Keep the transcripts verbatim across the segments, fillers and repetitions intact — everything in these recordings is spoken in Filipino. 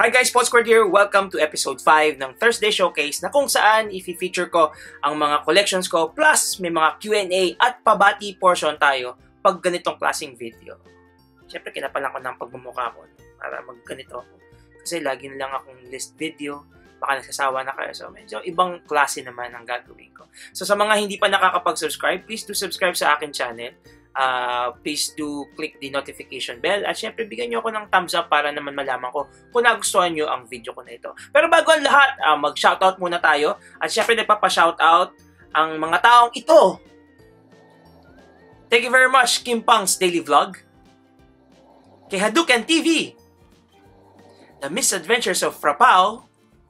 Hi guys, Paul Squared here. Welcome to episode five ng Thursday Showcase na kung saan i-feature ko ang mga collections ko plus may mga Q and A at pabati portion tayo pag ganitong klaseng video. Siyempre, kinapalan ko ng pagmumukha ko para magganito ako. Kasi lagi na lang akong list video, baka nagsasawa na kayo. So medyo ibang klase naman ang gagawin ko. So sa mga hindi pa nakakapag-subscribe, please do subscribe sa akin channel. Uh, please do click the notification bell at syempre bigyan nyo ako ng thumbs up para naman malaman ko kung nagustuhan nyo ang video ko na ito. Pero bago ang lahat, uh, mag-shoutout muna tayo at syempre nagpapa-shoutout ang mga taong ito. Thank you very much, Kim Pang's Daily Vlog, kay Hadouken T V, The Misadventures of Frapao,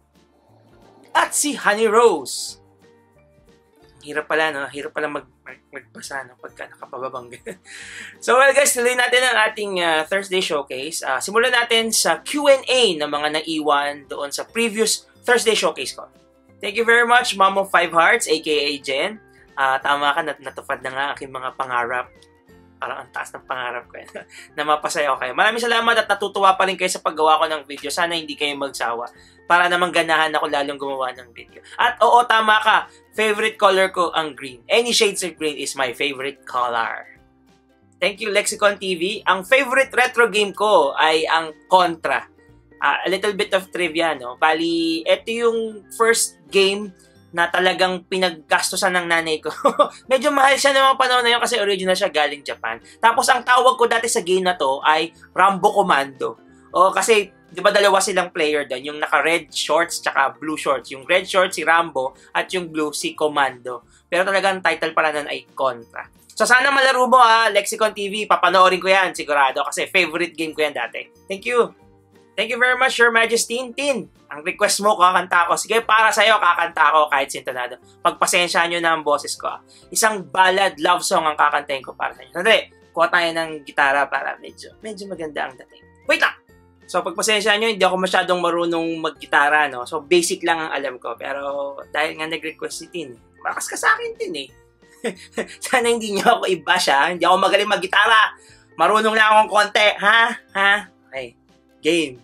at si Honey Rose. Hirap pala, no? Hirap pala mag, mag magbasa, no? Pagka nakapababang. So, well guys, tuloy natin ang ating uh, Thursday Showcase. Uh, simulan natin sa Q and A ng mga naiwan doon sa previous Thursday Showcase ko. Thank you very much, Mom of Five Hearts, aka Jen. Uh, tama ka, nat natupad na nga aking mga pangarap. Parang ang taas ng pangarap ko. Na mapasaya ko kayo. Maraming salamat at natutuwa pa rin kayo sa paggawa ko ng video. Sana hindi kayo magsawa. Para namang ganahan ako lalong gumawa ng video. At oo, tama ka. Favorite color ko ang green. Any shades of green is my favorite color. Thank you, Lexicon T V. Ang favorite retro game ko ay ang Contra. Uh, a little bit of trivia, no? Bali, ito yung first game na talagang pinaggastosan ng nanay ko. Medyo mahal siya ng mga panahon na yun kasi original siya galing Japan. Tapos ang tawag ko dati sa game na to ay Rambo Commando. O kasi, di ba dalawa silang player doon? Yung naka-red shorts tsaka blue shorts. Yung red shorts si Rambo at yung blue si Commando. Pero talagang title pala nun ay Contra. So sana malaro mo ha, Lexicon T V. Papanoorin ko yan sigurado kasi favorite game ko yan dati. Thank you. Thank you very much, Your Majesty. Tin, ang request mo, kakanta ko. Sige, para sa'yo, kakanta ko kahit sintonado. Pagpasensya nyo na ang boses ko. Isang ballad love song ang kakantahin ko para sa inyo. Sandali, kuha tayo ng gitara para medyo, medyo maganda ang dating. Wait lang! So, pagpasensya nyo, hindi ako masyadong marunong mag-gitara, no? So, basic lang ang alam ko. Pero, dahil nga nag-request si Tin, malakas ka sa akin, Tin, eh. Sana hindi nyo ako i-bash, ha? Hindi ako magaling mag-gitara. Marunong lang akong konti, ha? Ha? Okay. Game.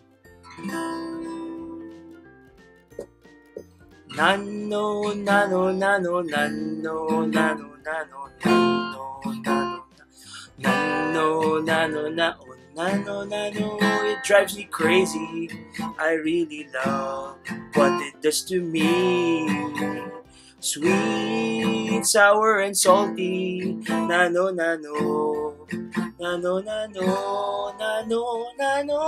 Nano, nano, nano, nano, nano, nano, nano, nano, nano, nano, nano, nano, nano, it drives me crazy. I really love what it does to me. Sweet, sour, and salty. Nano, nano, nano, nano, nano, nano.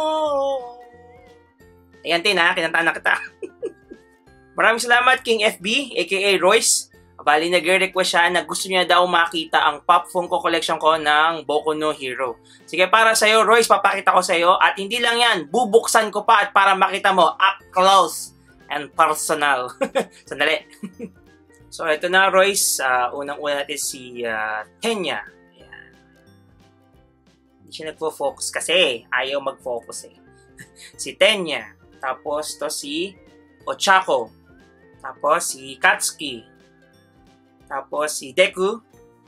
Ayan, Tin, ha? Kinantaan na kita. Maraming salamat, King F B, aka Royce. Bali, nag-request siya na gusto niya daw makita ang Pop Funko collection ko ng Boku no Hero. Sige, para sa'yo, Royce, papakita ko sa'yo. At hindi lang yan, bubuksan ko pa at para makita mo up close and personal. Sandali. So, ito na, Royce. Uh, Unang-una natin si uh, Tenya. Ayan. Hindi siya nagpo-focus kasi ayaw mag-focus eh. Si Tenya. Tapos, to si Ochako. Tapos, si Katsuki. Tapos, si Deku.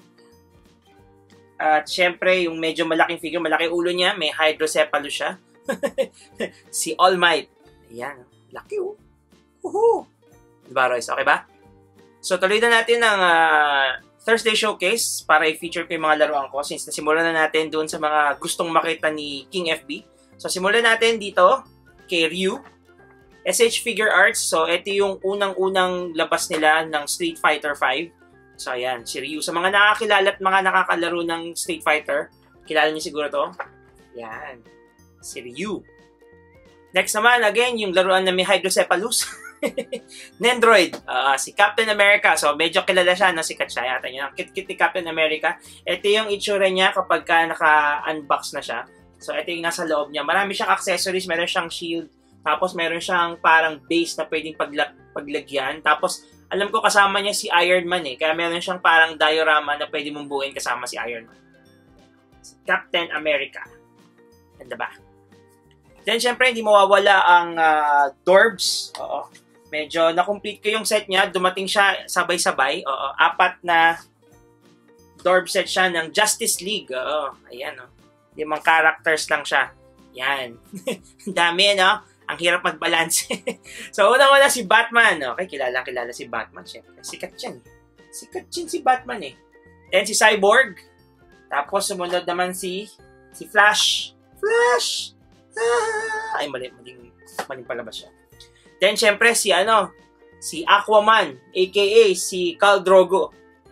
At, syempre, yung medyo malaking figure, malaki ulo niya, may hydrocephalus siya. Si All Might. Ayan. Laki, oh. Woohoo! Diba, Royce? Okay ba? So, tuloy na natin ang uh, Thursday Showcase para i-feature ko yung mga laruan ko since nasimulan na natin doon sa mga gustong makita ni King F B. So, simulan natin dito kay Ryu. S H Figure Arts. So, ito yung unang-unang labas nila ng Street Fighter five. So, ayan, si Ryu. Sa mga nakakilala at mga nakakalaro ng Street Fighter, kilala niyo siguro to. Ayan, si Ryu. Next naman, again, yung laruan na may hydrocephalus. Nendroid. Uh, si Captain America. So, medyo kilala siya, no? Sikat siya. Yata niya. Ang kit-kit ni Captain America. Ito yung itsura niya kapag ka naka-unbox na siya. So, ito yung nasa loob niya. Marami siyang accessories. Meron siyang shield. Tapos, meron siyang parang base na pwedeng pagla paglagyan. Tapos, alam ko kasama niya si Iron Man eh. Kaya meron siyang parang diorama na pwede mong buuin kasama si Iron Man. Si Captain America. Ganda ba? Then, syempre, hindi mawawala ang uh, Dorbs. Oo. Medyo na-complete ko yung set niya. Dumating siya sabay-sabay. Oo. Apat na Dorb set siya ng Justice League. Oo. Ayan, oh. Limang characters lang siya. Yan. Dami, no? ang hirap mag-balance. So, unang-una si Batman. Okay, kilala-kilala si Batman. Siyempre, sikat yan. Sikat yan si Batman eh. Then si Cyborg. Tapos, sumunod naman si si Flash. Flash! Ah! Ay, mali. Maling, maling palabas siya. Then, siyempre, si ano, si Aquaman, aka si Khal Drogo.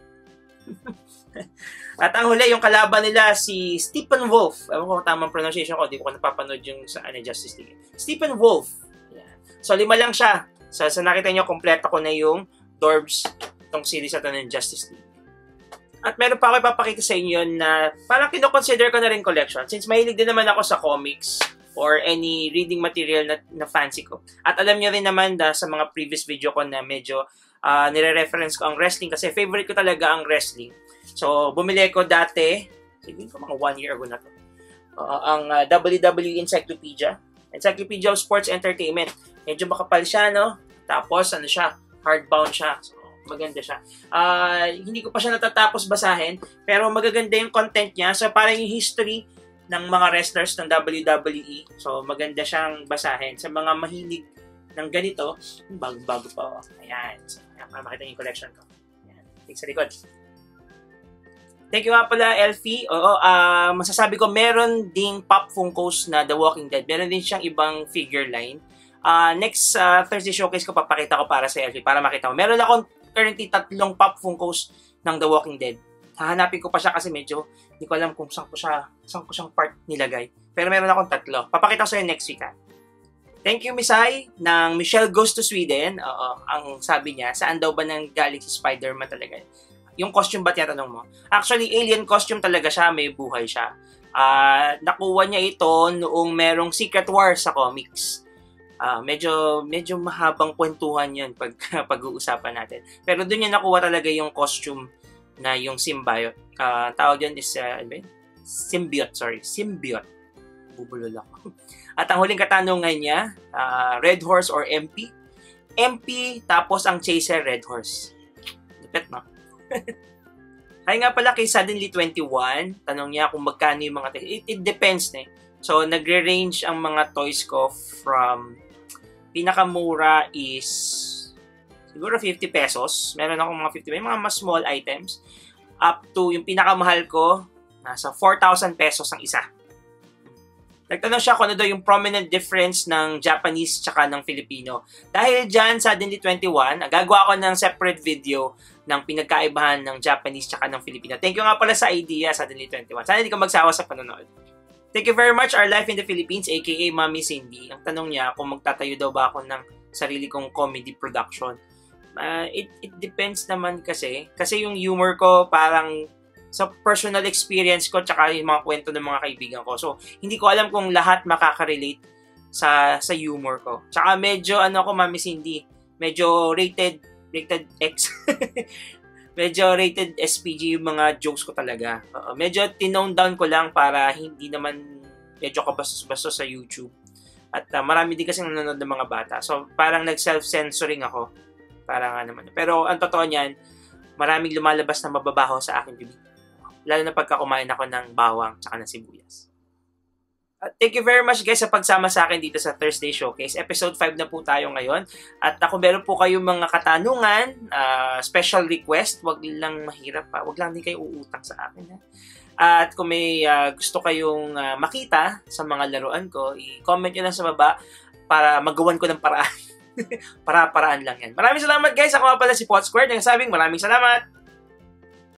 At ang huli, yung kalaban nila, si Steppenwolf. Ewan ko kung tamang pronunciation ko, di ko napapanood yung sa ano, Justice League. Steppenwolf. Yan. So, lima lang siya. So, sa nakita nyo, kompleto ko na yung Dorbs, itong series na ito ng Justice League. At meron pa ako ipapakita sa inyo na parang kinoconsider ko na rin collection. Since mahilig din naman ako sa comics or any reading material na, na fancy ko. At alam nyo rin naman da, sa mga previous video ko na medyo uh, nire-reference ko ang wrestling kasi favorite ko talaga ang wrestling. So, bumili ko dati, siguro ko mga one year ago na to, uh, ang uh, W W E Encyclopedia. Encyclopedia of Sports Entertainment. Medyo makapal siya, no? Tapos, ano siya, hardbound siya. So, maganda siya. Uh, hindi ko pa siya natatapos basahin, pero magaganda yung content niya. So, parang yung history ng mga wrestlers ng W W E. So, maganda siyang basahin. Sa mga mahilig ng ganito, bago-bago pa. Ayan. So, ayan, para makita yung collection ko. Ayan. Tig sa likod. Thank you nga pala, Elfie. Oo, uh, masasabi ko, meron ding Pop Funkos na The Walking Dead. Meron din siyang ibang figure line. Uh, next uh, Thursday showcase ko, papakita ko para sa Elfie, para makita mo. Meron akong currently tatlong Pop Funkos ng The Walking Dead. Hahanapin ko pa siya kasi medyo hindi ko alam kung saan ko siya, saan ko siyang part nilagay. Pero meron akong tatlo. Papakita ko sa inyo next week, ha. Thank you, Misay, ng Michelle Goes to Sweden. Oo, ang sabi niya, saan daw ba nang galing si Spider-Man talaga? Yung costume ba tinatanong mo? Actually, alien costume talaga siya, may buhay siya. Uh, nakuha niya ito noong merong Secret War sa comics. Uh, medyo medyo mahabang kwentuhan yun pag pag-uusapan natin. Pero doon niya nakuha talaga yung costume na yung symbiote. Uh, tawag yun is, uh, symbiote, sorry. Symbiote. Bubulol ako. At ang huling katanungan niya, uh, Red Horse or M P? M P, tapos ang chaser, Red Horse. Lupit, no? Ay nga pala kay Suddenly twenty-one, tanong niya kung magkano yung mga toys. It, it depends na eh. So, nagre-range ang mga toys ko from pinakamura is siguro fifty pesos. Meron akong mga fifty, may mga mas small items. Up to yung pinakamahal ko, nasa four thousand pesos ang isa. Nagtanong siya kung ano daw yung prominent difference ng Japanese tsaka ng Filipino. Dahil dyan, Suddenly twenty-one, gagawa ko ng separate video ng pinagkaibahan ng Japanese tsaka ng Filipino. Thank you nga pala sa idea, Suddenly twenty-one. Sana hindi ka magsawa sa panonood. Thank you very much, Our Life in the Philippines, aka Mami Cindy. Ang tanong niya kung magtatayo daw ba ako ng sarili kong comedy production. Uh, it, it depends naman kasi. Kasi yung humor ko parang sa personal experience ko tsaka yung mga kwento ng mga kaibigan ko. So, hindi ko alam kung lahat makaka-relate sa sa humor ko. Tsaka medyo, ano ko, Mami Cindy, medyo rated, rated X. Medyo rated S P G yung mga jokes ko talaga. Uh, medyo tinone down ko lang para hindi naman medyo kabastos-bastos sa YouTube. At uh, marami din kasi nanonood ng mga bata. So, parang nag-self-censoring ako. Parang nga naman. Pero, ang totoo niyan, maraming lumalabas na mababaho sa aking bibig. Lalo na pagka kumain ako ng bawang tsaka ng sibuyas. At thank you very much guys sa pagsama sa akin dito sa Thursday Showcase. Episode five na po tayo ngayon. At kung meron po kayong mga katanungan, uh, special request, wag lang mahirap pa. Wag lang din kayo uutang sa akin. Ha? At kung may uh, gusto kayong uh, makita sa mga laruan ko, i-comment nyo lang sa baba para magawan ko ng paraan. Para-paraan lang yan. Maraming salamat guys. Ako nga pala si Pot Square. Nagsabing maraming salamat.